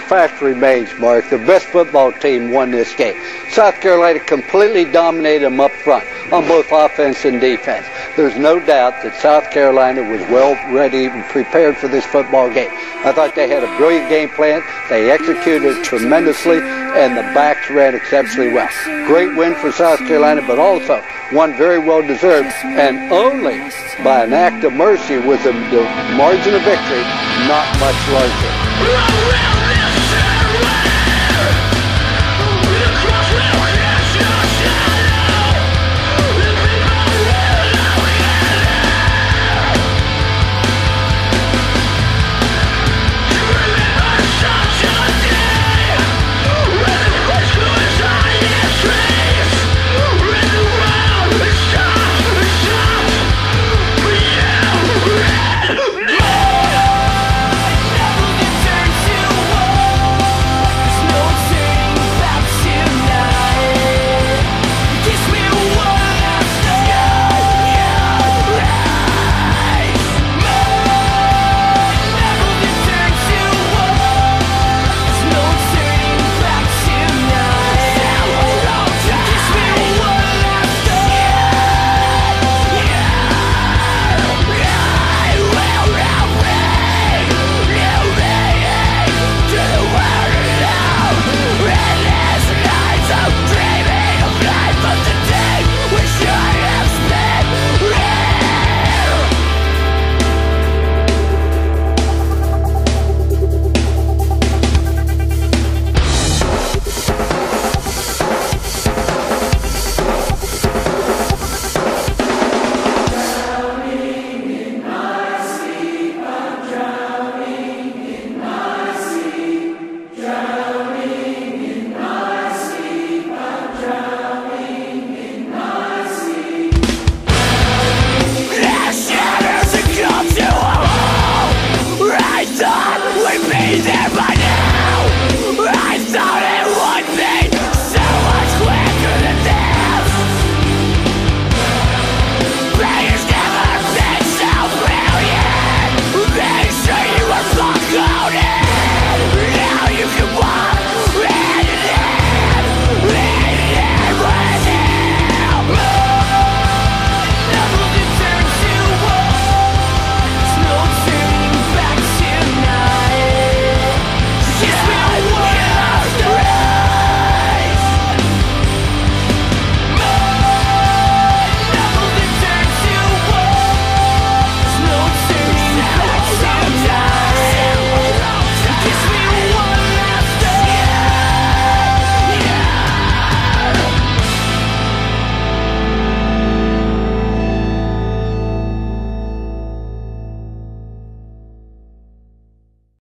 fact remains, Mark, the best football team won this game. South Carolina completely dominated them up front on both offense and defense. There's no doubt that South Carolina was well ready and prepared for this football game. I thought they had a brilliant game plan. They executed tremendously, and the backs ran exceptionally well. Great win for South Carolina, but also one very well deserved, and only by an act of mercy was the margin of victory not much larger.